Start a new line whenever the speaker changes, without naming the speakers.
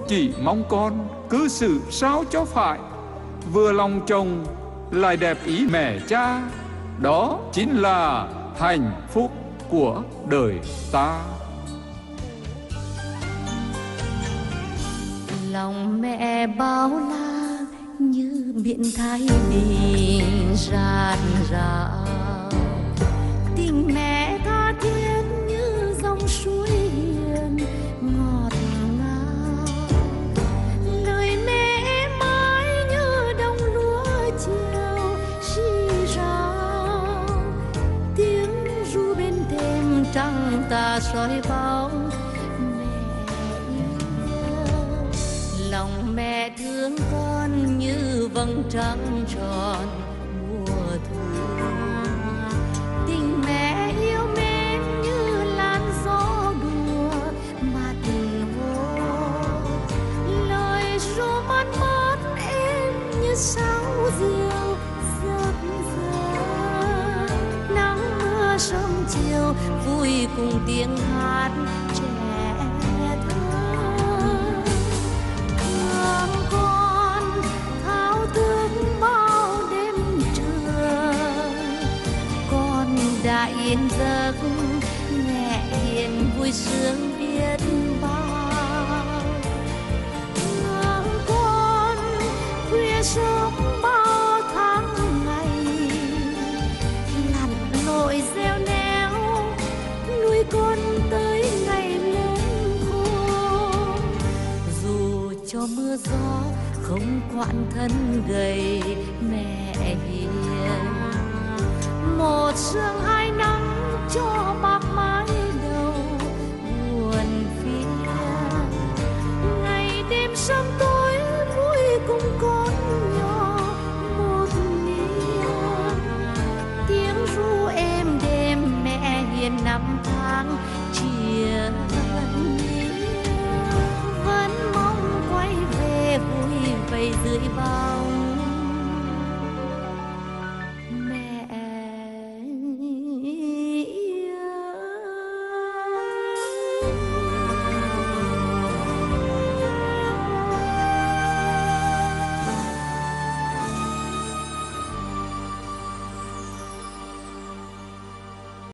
chỉ mong con cư xử sao cho phải, vừa lòng chồng lại đẹp ý mẹ cha. Đó chính là hạnh phúc của đời ta.
Lòng mẹ bao la như biển Thái Bình rạt rào, tình mẹ tha thiết như dòng suối hiền ngọt ngào. Lời mẹ êm ái như đồng lúa chiều rì rào, tiếng ru bên thềm trăng ta soi bóng. Lòng mẹ thương con như vầng trăng tròn mùa thu, tình mẹ yêu mến như làn gió đùa mặt hồ. Lời ru mất mất êm như sáo diều giấc giờ, nắng mưa sớm chiều vui cùng tiếng hát trẻ thơ. Con thao thức bao đêm trường, con đã yên giấc mẹ hiền vui sướng biết bao. Con khuya sớm bao tháng ngày, lặn lội gieo néo nuôi con tới ngày lớn khôn. Dù cho mưa gió không quản thân gầy mẹ hiền, một sương hai nắng cho bạc mái đầu buồn phiền. Ngày đêm sớm tối vui cùng con nhỏ một niềm, tiếng ru êm đêm mẹ hiền năm tháng